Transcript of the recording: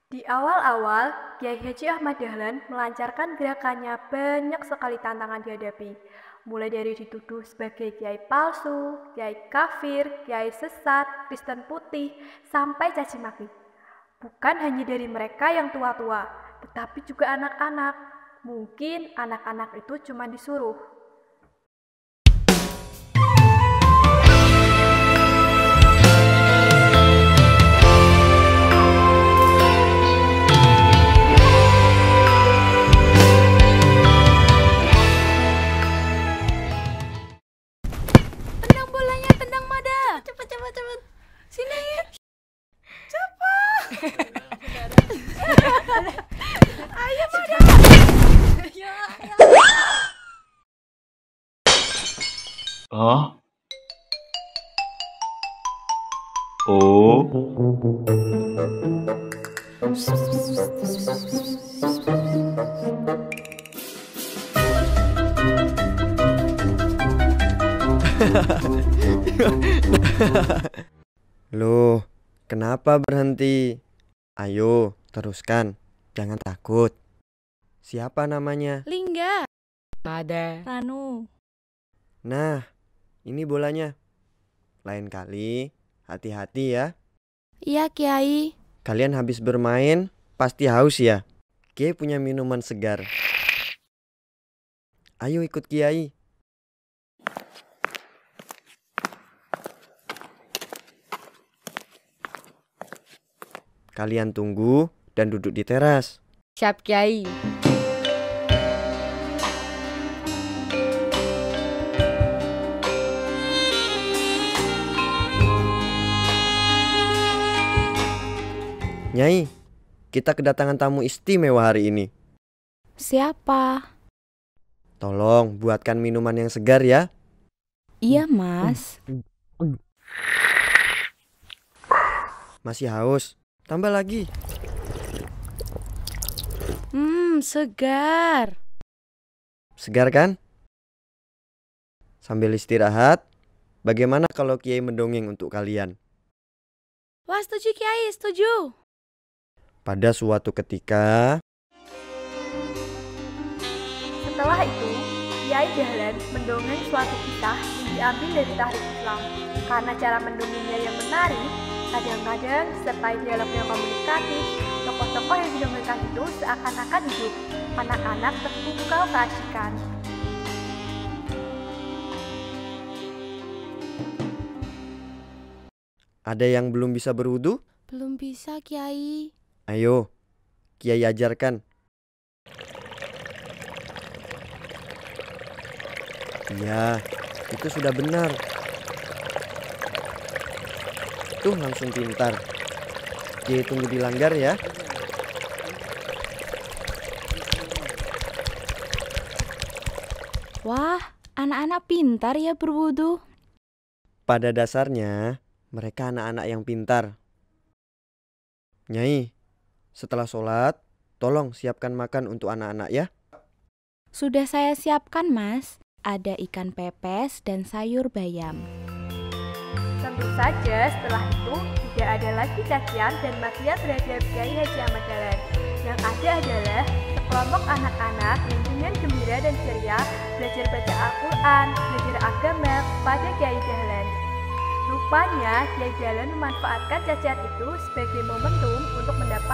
Di awal-awal, Kiai Haji Ahmad Dahlan melancarkan gerakannya banyak sekali tantangan dihadapi. Mulai dari dituduh sebagai kiai palsu, kiai kafir, kiai sesat, Kristen putih, sampai caci maki. Bukan hanya dari mereka yang tua-tua, tetapi juga anak-anak. Mungkin anak-anak itu cuma disuruh. Tendang bolanya, tendang Mada. Cepet. Sini. Cepet. Ayo Mada. Ya. Oh. Oh. Loh, kenapa berhenti? Ayo, teruskan. Jangan takut. Siapa namanya? Lingga. Mada. Ranu. Nah, ini bolanya. Lain kali, hati-hati ya. Iya Kiai. Kalian habis bermain, pasti haus ya? Kiai punya minuman segar. Ayo ikut Kiai. Kalian tunggu dan duduk di teras. Siap Kiai. Nyai, kita kedatangan tamu istimewa hari ini. Siapa? Tolong buatkan minuman yang segar ya. Iya Mas. Masih haus? Tambah lagi. Segar. Segar kan? Sambil istirahat, bagaimana kalau Kiai mendongeng untuk kalian? Wah setuju Kiai, setuju. Pada suatu ketika, Setelah itu, Kiai Dahlan mendongeng suatu kisah yang diambil dari Tahrik Islam. Karena cara mendongengnya yang menarik, kadang-kadang disertai dialog yang komunikatif, tokoh-tokoh yang didongengkan itu seakan-akan hidup. Anak-anak terpukau keasikan. ada yang belum bisa berwudu? Belum bisa Kiai. Ayo, Kiai ajarkan. Iya, itu sudah benar. Tuh langsung pintar. Kiai tunggu dilanggar ya. Wah, anak-anak pintar ya berwudu. Pada dasarnya, mereka anak-anak yang pintar. Nyai, setelah sholat, tolong siapkan makan untuk anak-anak ya. Sudah saya siapkan Mas. Ada ikan pepes dan sayur bayam. Tentu saja setelah itu tidak ada lagi cacian dan makian terhadap Kiai Haji Ahmad Dahlan. Yang ada adalah sekelompok anak-anak yang dengan gembira dan ceria belajar baca Al-Quran, belajar agama pada Kiai Dahlan. Rupanya Kiai Dahlan memanfaatkan cacian itu sebagai momentum untuk mendapatkan